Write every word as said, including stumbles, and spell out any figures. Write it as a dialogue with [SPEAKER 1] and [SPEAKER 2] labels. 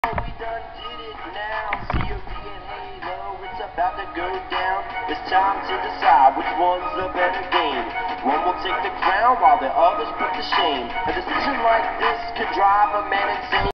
[SPEAKER 1] We done did it now. C O D and Halo, it's about to go down. It's time to decide which one's the better game. One will take the crown while the others put to shame. A decision like this could drive a man insane.